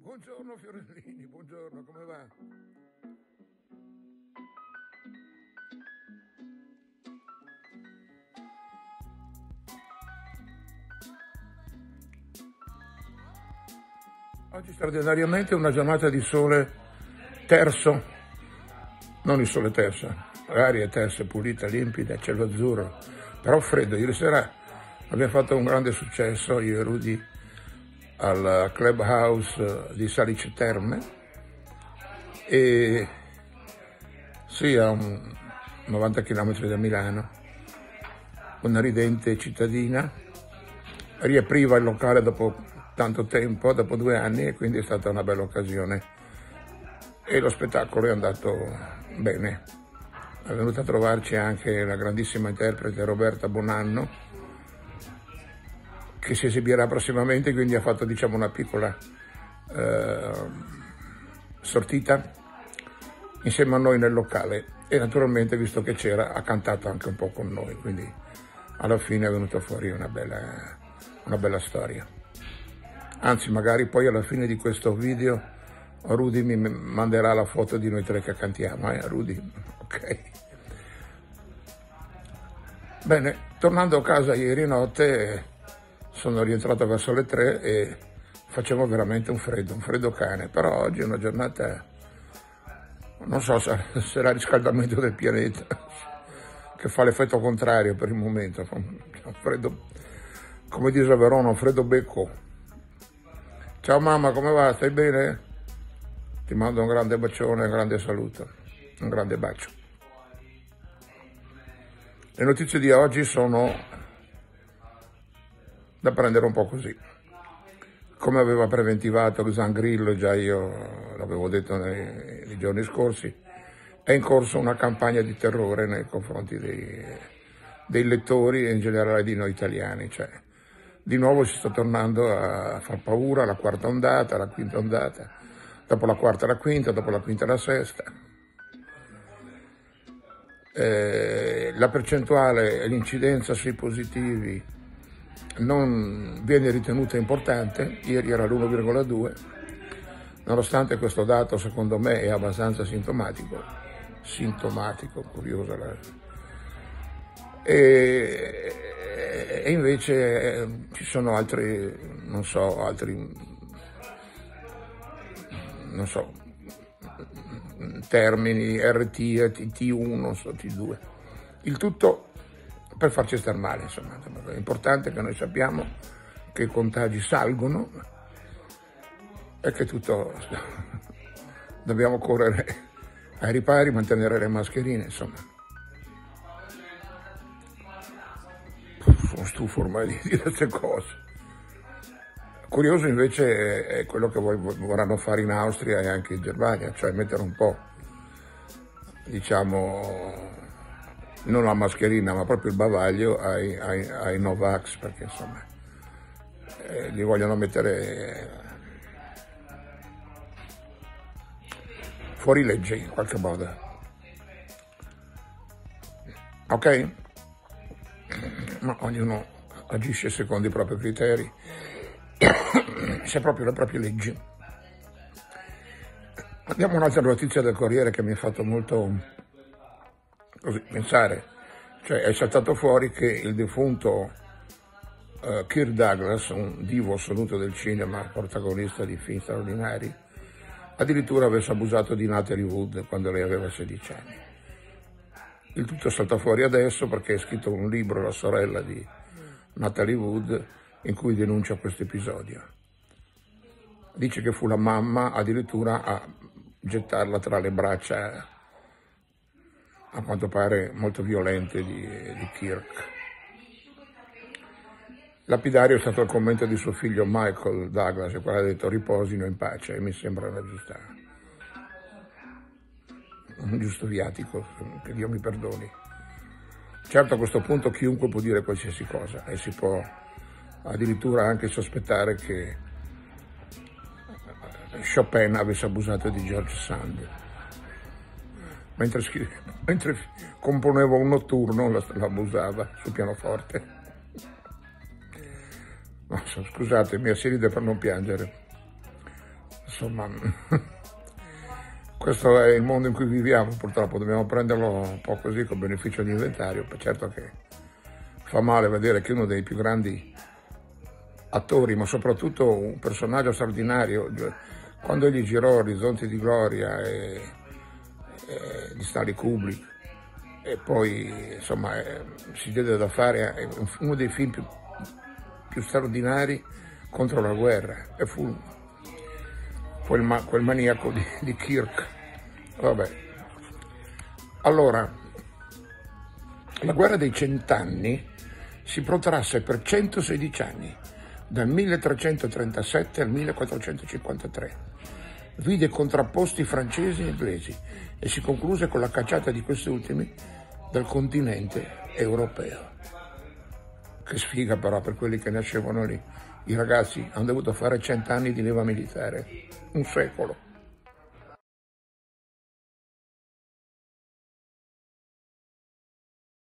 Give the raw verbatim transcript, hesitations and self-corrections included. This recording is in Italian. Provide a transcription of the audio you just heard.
Buongiorno Fiorellini, buongiorno, come va? Oggi straordinariamente una giornata di sole terso, non il sole terso, l'aria è tersa, pulita, limpida, cielo azzurro, però freddo. Ieri sera abbiamo fatto un grande successo, io e Rudy, al Clubhouse di Salice Terme, e sì, a un novanta chilometri da Milano, una ridente cittadina, riapriva il locale dopo tanto tempo, dopo due anni, e quindi è stata una bella occasione e lo spettacolo è andato bene. È venuta a trovarci anche la grandissima interprete Roberta Bonanno, che si esibirà prossimamente, quindi ha fatto, diciamo, una piccola eh, sortita insieme a noi nel locale, e naturalmente, visto che c'era, ha cantato anche un po' con noi, quindi alla fine è venuta fuori una bella, una bella storia. Anzi, magari poi alla fine di questo video Rudy mi manderà la foto di noi tre che cantiamo, eh Rudy? Ok. Bene, tornando a casa ieri notte, sono rientrato verso le tre e facevo veramente un freddo, un freddo cane, però oggi è una giornata, non so se sarà il riscaldamento del pianeta, che fa l'effetto contrario per il momento, un freddo, come dice a Verona, un freddo becco. Ciao mamma, come va? Stai bene? Ti mando un grande bacione, un grande saluto, un grande bacio. Le notizie di oggi sono da prendere un po' così. Come aveva preventivato Zangrillo, già io l'avevo detto nei, nei giorni scorsi, è in corso una campagna di terrore nei confronti dei, dei lettori e in generale di noi italiani. Cioè, di nuovo si sta tornando a far paura, la quarta ondata, la quinta ondata, dopo la quarta la quinta, dopo la quinta la sesta. Eh, la percentuale e l'incidenza sui positivi non viene ritenuta importante, ieri era l'uno virgola due, nonostante questo dato secondo me è abbastanza sintomatico, sintomatico, curiosa la... E, e invece eh, ci sono altri, non so, altri, non so, termini, R T, T uno, non so, T due, il tutto per farci star male, insomma. È importante che noi sappiamo che i contagi salgono e che tutto dobbiamo correre ai ripari, mantenere le mascherine, insomma. Sono stufo ormai di dire queste cose. Curioso invece è quello che vorranno fare in Austria e anche in Germania, cioè mettere un po', diciamo, non la mascherina, ma proprio il bavaglio ai, ai, ai Novax, perché insomma eh, li vogliono mettere fuori legge in qualche modo. Ok? Ma ognuno agisce secondo i propri criteri, se proprio le proprie leggi. Andiamo a un'altra notizia del Corriere che mi ha fatto molto così pensare, cioè è saltato fuori che il defunto uh, Kirk Douglas, un divo assoluto del cinema, protagonista di film straordinari, addirittura avesse abusato di Natalie Wood quando lei aveva sedici anni. Il tutto salta fuori adesso perché è scritto un libro, la sorella di Natalie Wood, in cui denuncia questo episodio. Dice che fu la mamma addirittura a gettarla tra le braccia, a quanto pare molto violente, di, di Kirk. Lapidario è stato il commento di suo figlio Michael Douglas, il quale ha detto riposino in pace, e mi sembra una giusta, un giusto viatico, che Dio mi perdoni. Certo, a questo punto chiunque può dire qualsiasi cosa e si può addirittura anche sospettare che Chopin avesse abusato di George Sand. Mentre, mentre componeva un notturno l'abusava sul pianoforte. No, scusatemi, si ride per non piangere. insomma, questo è il mondo in cui viviamo, purtroppo dobbiamo prenderlo un po' così con beneficio di inventario. Certo che fa male vedere che uno dei più grandi attori, ma soprattutto un personaggio straordinario, quando gli girò Orizzonti di Gloria e, e di Stanley Kubrick, e poi insomma eh, si diede da fare uno dei film più, più straordinari contro la guerra, e fu quel, ma, quel maniaco di, di Kirk. Vabbè. Allora, la guerra dei cent'anni si protrasse per centosedici anni, dal milletrecentotrentasette al millequattrocentocinquantatré. Vide contrapposti francesi e inglesi e si concluse con la cacciata di questi ultimi dal continente europeo. Che sfiga però per quelli che nascevano lì. I ragazzi hanno dovuto fare cent'anni di leva militare, un secolo.